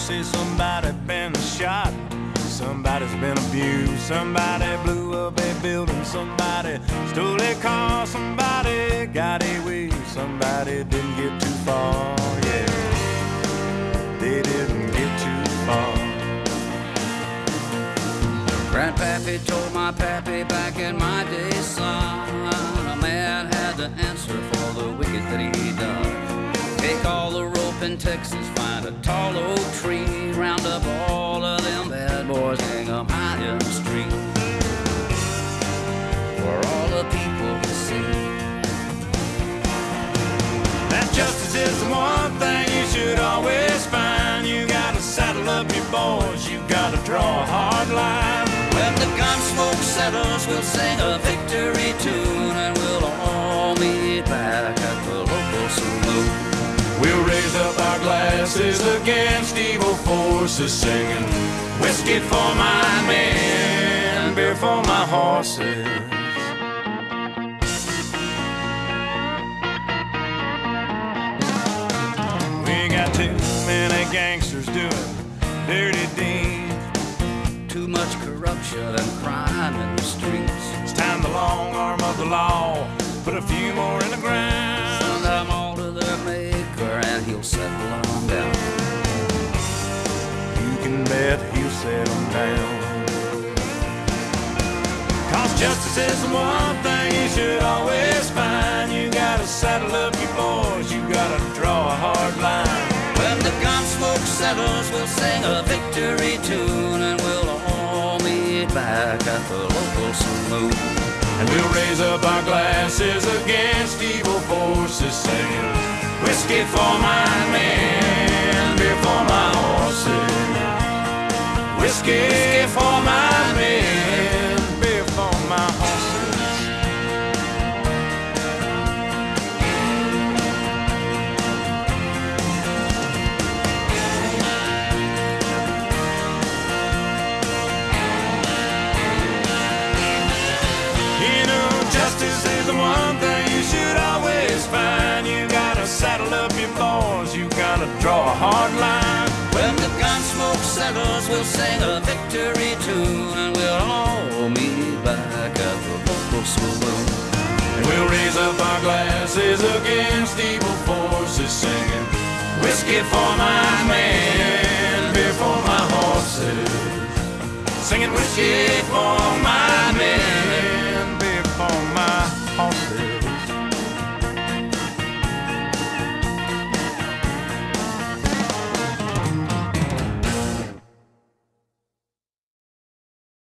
say somebody been shot, somebody's been abused, somebody blew up a building, somebody stole a car, somebody got away, somebody didn't get too far. Yeah, they didn't get too far. Grandpappy told my pappy back in my day, son, a man had to answer for the wicked that he done. Take all the rope in Texas, find a tall oak tree, round up all of them bad boys, hang them high in the street, for all the people to see. That justice is the one thing you should always find. You gotta saddle up your boys, you gotta draw a hard line. When the gun smoke settles, we'll sing a victory tune, and we'll all meet back at the local saloon. We'll raise up our glasses against evil forces, singing whiskey for my men, beer for my horses. We got too many gangsters doing dirty deeds, too much corruption and crime in the streets. it's time the long arm of the law put a few more in the ground. Send them all to their maker and he'll settle them down. You can bet he'll settle down. Cause justice is the one thing you should always find. You gotta saddle up your boys, you gotta draw a hard line. When the gun smoke settles, we'll sing a victory tune, and we'll all meet back at the local saloon. And we'll raise up our glasses against evil forces, singing whiskey for my men, beer for my horses. Whiskey for my men, beer for my horses. Justice is the one thing you should always find. You gotta saddle up your boys, you gotta draw a hard line. When the gun smoke settles, we'll sing a victory tune, and we'll all meet back at the local saloon. And we'll raise up our glasses against evil forces, singing whiskey for my men, beer for my horses. Singing whiskey for my